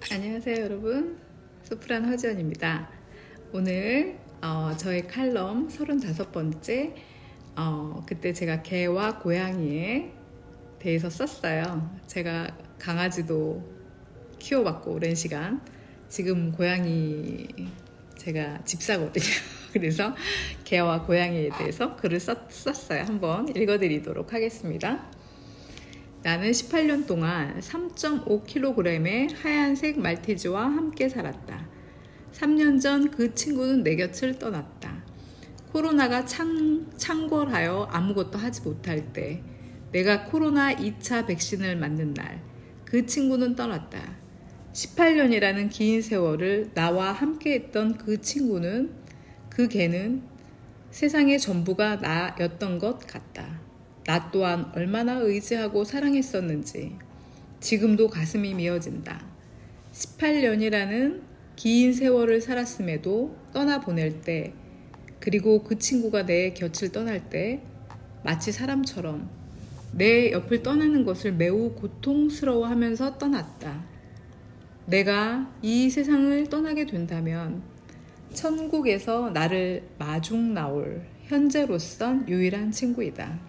안녕하세요 여러분, 소프란 허지연입니다. 오늘 저의 칼럼 35번째 그때 제가 개와 고양이에 대해서 썼어요. 제가 강아지도 키워봤고 오랜 시간, 지금 고양이 제가 집사거든요. 그래서 개와 고양이에 대해서 글을 썼어요. 한번 읽어드리도록 하겠습니다. 나는 18년 동안 3.5kg의 하얀색 말티즈와 함께 살았다. 3년 전 그 친구는 내 곁을 떠났다. 코로나가 창궐하여 아무것도 하지 못할 때, 내가 코로나 2차 백신을 맞는 날, 그 친구는 떠났다. 18년이라는 긴 세월을 나와 함께했던 그 친구는, 그 개는 세상의 전부가 나였던 것 같다. 나 또한 얼마나 의지하고 사랑했었는지 지금도 가슴이 미어진다. 18년이라는 긴 세월을 살았음에도 떠나보낼 때, 그리고 그 친구가 내 곁을 떠날 때 마치 사람처럼 내 옆을 떠나는 것을 매우 고통스러워하면서 떠났다. 내가 이 세상을 떠나게 된다면 천국에서 나를 마중 나올 현재로선 유일한 친구이다.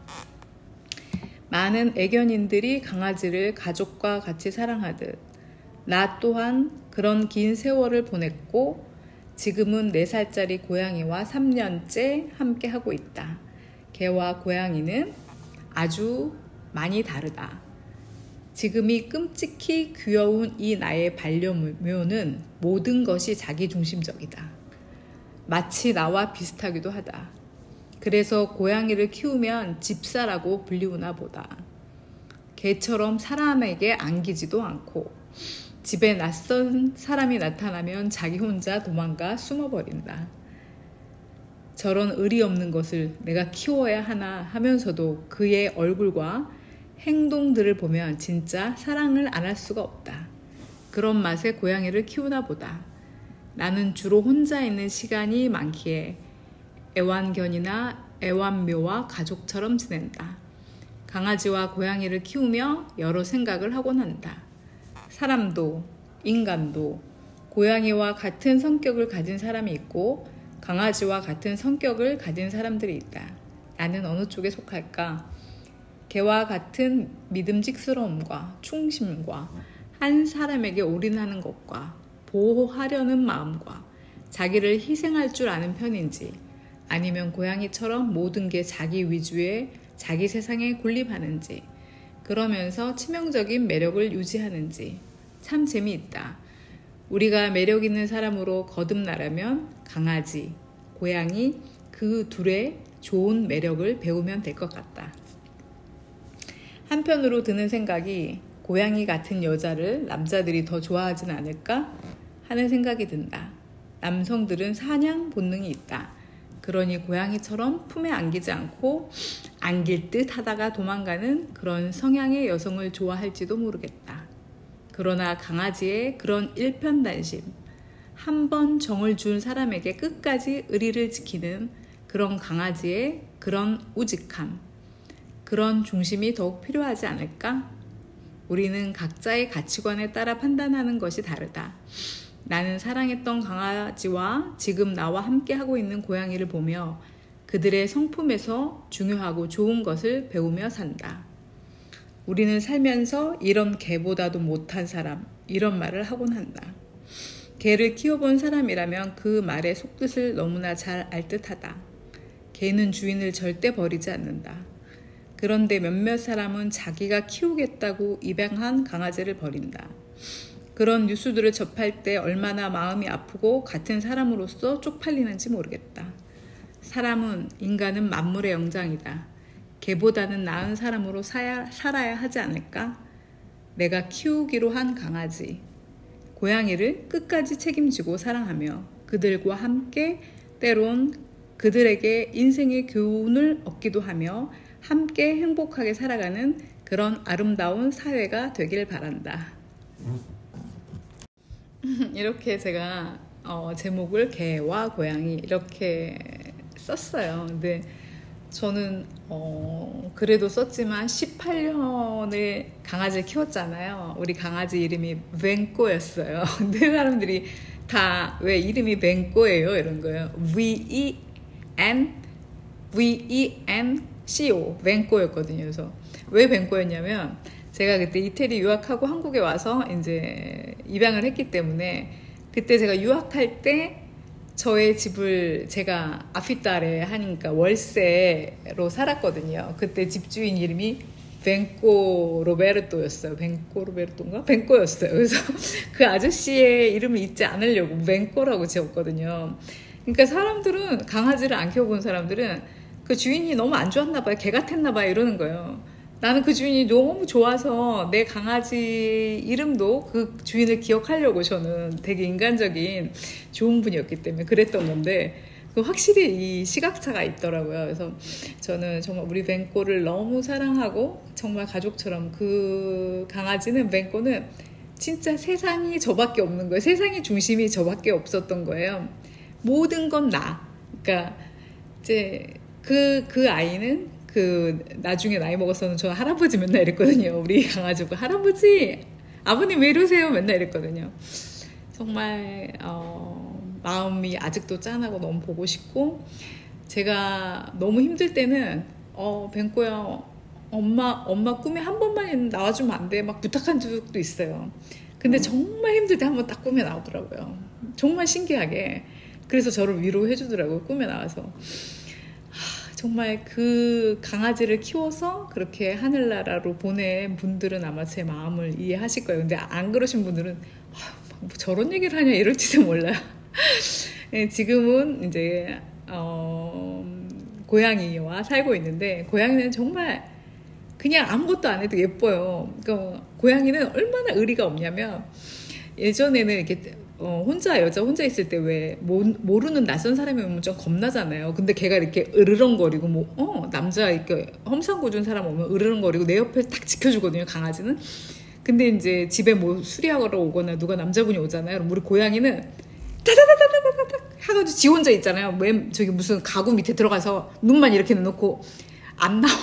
많은 애견인들이 강아지를 가족과 같이 사랑하듯 나 또한 그런 긴 세월을 보냈고 지금은 4살짜리 고양이와 3년째 함께 하고 있다. 개와 고양이는 아주 많이 다르다. 지금이 끔찍히 귀여운 이 나의 반려묘는 모든 것이 자기중심적이다. 마치 나와 비슷하기도 하다. 그래서 고양이를 키우면 집사라고 불리우나 보다. 개처럼 사람에게 안기지도 않고 집에 낯선 사람이 나타나면 자기 혼자 도망가 숨어버린다. 저런 의리 없는 것을 내가 키워야 하나 하면서도 그의 얼굴과 행동들을 보면 진짜 사랑을 안 할 수가 없다. 그런 맛에 고양이를 키우나 보다. 나는 주로 혼자 있는 시간이 많기에 애완견이나 애완묘와 가족처럼 지낸다. 강아지와 고양이를 키우며 여러 생각을 하곤 한다. 사람도, 인간도 고양이와 같은 성격을 가진 사람이 있고 강아지와 같은 성격을 가진 사람들이 있다. 나는 어느 쪽에 속할까? 개와 같은 믿음직스러움과 충심과 한 사람에게 올인하는 것과 보호하려는 마음과 자기를 희생할 줄 아는 편인지, 아니면 고양이처럼 모든 게 자기 위주의 자기 세상에 군립하는지, 그러면서 치명적인 매력을 유지하는지 참 재미있다. 우리가 매력 있는 사람으로 거듭나려면 강아지, 고양이 그 둘의 좋은 매력을 배우면 될 것 같다. 한편으로 드는 생각이 고양이 같은 여자를 남자들이 더 좋아하진 않을까 하는 생각이 든다. 남성들은 사냥 본능이 있다. 그러니 고양이처럼 품에 안기지 않고 안길 듯 하다가 도망가는 그런 성향의 여성을 좋아할지도 모르겠다. 그러나 강아지의 그런 일편단심, 한 번 정을 준 사람에게 끝까지 의리를 지키는 그런 강아지의 그런 우직함, 그런 중심이 더욱 필요하지 않을까? 우리는 각자의 가치관에 따라 판단하는 것이 다르다. 나는 사랑했던 강아지와 지금 나와 함께 하고 있는 고양이를 보며 그들의 성품에서 중요하고 좋은 것을 배우며 산다. 우리는 살면서 이런 개보다도 못한 사람, 이런 말을 하곤 한다. 개를 키워본 사람이라면 그 말의 속뜻을 너무나 잘 알 듯하다. 개는 주인을 절대 버리지 않는다. 그런데 몇몇 사람은 자기가 키우겠다고 입양한 강아지를 버린다. 그런 뉴스들을 접할 때 얼마나 마음이 아프고 같은 사람으로서 쪽팔리는지 모르겠다. 인간은 만물의 영장이다. 개보다는 나은 사람으로 살아야 하지 않을까? 내가 키우기로 한 강아지, 고양이를 끝까지 책임지고 사랑하며 그들과 함께 때론 그들에게 인생의 교훈을 얻기도 하며 함께 행복하게 살아가는 그런 아름다운 사회가 되길 바란다. 이렇게 제가 제목을 개와 고양이 이렇게 썼어요. 근데 저는 그래도 썼지만 18년을 강아지를 키웠잖아요. 우리 강아지 이름이 웬꼬였어요. 근데 사람들이 다 왜 이름이 웬꼬예요? 이런 거예요. V-E-N-C-O 웬꼬였거든요. 그래서 왜 웬꼬였냐면 제가 그때 이태리 유학하고 한국에 와서 이제 입양을 했기 때문에 그때 제가 유학할 때 저의 집을 제가 아피타레 하니까 월세로 살았거든요. 그때 집주인 이름이 벤꼬 로베르토였어요. 벤꼬 로베르토인가? 벤꼬였어요. 그래서 그 아저씨의 이름을 잊지 않으려고 벤꼬라고 지었거든요. 그러니까 사람들은 강아지를 안 키워본 사람들은 그 주인이 너무 안 좋았나 봐요. 개 같았나 봐요. 이러는 거예요. 나는 그 주인이 너무 좋아서 내 강아지 이름도 그 주인을 기억하려고 저는 되게 인간적인 좋은 분이었기 때문에 그랬던 건데 확실히 이 시각차가 있더라고요. 그래서 저는 정말 우리 벤꼬를 너무 사랑하고 정말 가족처럼 그 강아지는 벤꼬는 진짜 세상이 저밖에 없는 거예요. 세상의 중심이 저밖에 없었던 거예요. 모든 건 나. 그러니까 이제 그 아이는 나중에 나이 먹어서는 저 할아버지 맨날 이랬거든요. 우리 강아지가 할아버지, 아버님 왜 이러세요? 맨날 이랬거든요. 정말 마음이 아직도 짠하고 너무 보고 싶고 제가 너무 힘들 때는 벤꼬야 엄마 꿈에 한 번만 나와주면 안 돼? 막 부탁한 적도 있어요. 근데 정말 힘들 때 한 번 딱 꿈에 나오더라고요. 정말 신기하게. 그래서 저를 위로해 주더라고요. 꿈에 나와서. 정말 그 강아지를 키워서 그렇게 하늘나라로 보낸 분들은 아마 제 마음을 이해하실 거예요. 근데 안 그러신 분들은 뭐 저런 얘기를 하냐 이럴지도 몰라요. 지금은 이제 고양이와 살고 있는데 고양이는 정말 그냥 아무것도 안 해도 예뻐요. 그러니까 고양이는 얼마나 의리가 없냐면 예전에는 이렇게 여자 혼자 있을 때 왜 모르는 낯선 사람이 오면 좀 겁나잖아요. 근데 걔가 이렇게 으르렁거리고 남자 이렇게 험상궂은 준 사람 오면 으르렁거리고 내 옆에 딱 지켜주거든요, 강아지는. 근데 이제 집에 뭐 수리하러 오거나 누가 남자분이 오잖아요. 그럼 우리 고양이는 타다다다다다닥 하가지고 지 혼자 있잖아요. 저기 무슨 가구 밑에 들어가서 눈만 이렇게 넣고 안 나와.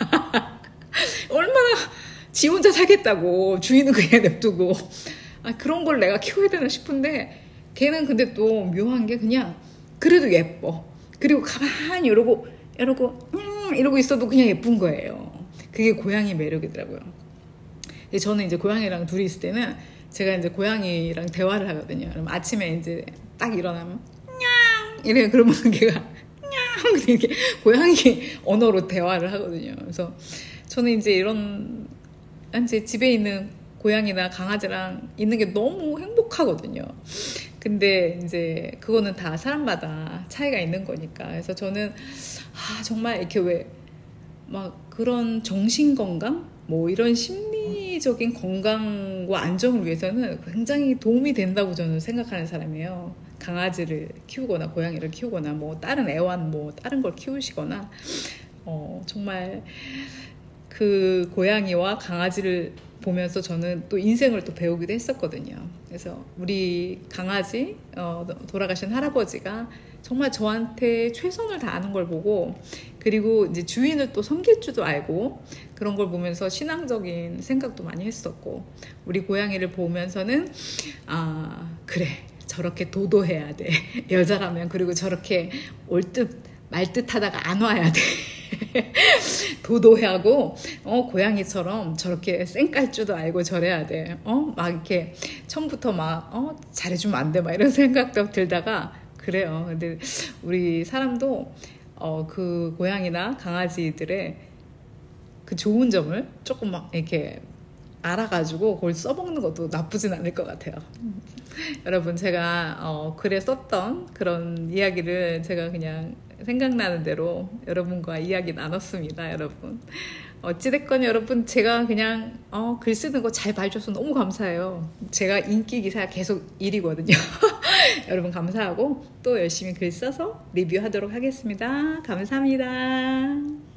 얼마나 지 혼자 살겠다고 주인은 그냥 냅두고. 그런 걸 내가 키워야 되나 싶은데 걔는 근데 또 묘한 게 그냥 그래도 예뻐. 그리고 가만히 이러고 있어도 그냥 예쁜 거예요. 그게 고양이 매력이더라고요. 근데 저는 이제 고양이랑 둘이 있을 때는 제가 이제 고양이랑 대화를 하거든요. 그럼 아침에 이제 딱 일어나면 냥 이래 그러면 걔가 냥 이렇게 고양이 언어로 대화를 하거든요. 그래서 저는 이제 이제 집에 있는 고양이나 강아지랑 있는 게 너무 행복하거든요. 근데 이제 그거는 다 사람마다 차이가 있는 거니까. 그래서 저는 정말 이렇게 왜 막 그런 정신 건강 뭐 이런 심리적인 건강과 안정을 위해서는 굉장히 도움이 된다고 저는 생각하는 사람이에요. 강아지를 키우거나 고양이를 키우거나 뭐 다른 애완 뭐 다른 걸 키우시거나 정말 그 고양이와 강아지를 보면서 저는 또 인생을 또 배우기도 했었거든요. 그래서 우리 강아지 돌아가신 할아버지가 정말 저한테 최선을 다하는 걸 보고 그리고 이제 주인을 또 섬길 줄도 알고 그런 걸 보면서 신앙적인 생각도 많이 했었고 우리 고양이를 보면서는 그래 저렇게 도도해야 돼 여자라면 그리고 저렇게 올 듯 말 듯 하다가 안 와야 돼 도도하고 고양이처럼 저렇게 쌩깔 줄도 알고 저래야 돼 막 이렇게 처음부터 막 잘해주면 안 돼 막 이런 생각도 들다가 그래요. 근데 우리 사람도 그 고양이나 강아지들의 그 좋은 점을 조금 막 이렇게 알아가지고 그걸 써먹는 것도 나쁘진 않을 것 같아요. 여러분 제가 글에 썼던 그런 이야기를 제가 그냥 생각나는 대로 여러분과 이야기 나눴습니다. 여러분 어찌됐건 여러분 제가 그냥 글 쓰는 거 잘 봐줘서 너무 감사해요. 제가 인기 기사 계속 1위거든요. 여러분 감사하고 또 열심히 글 써서 리뷰하도록 하겠습니다. 감사합니다.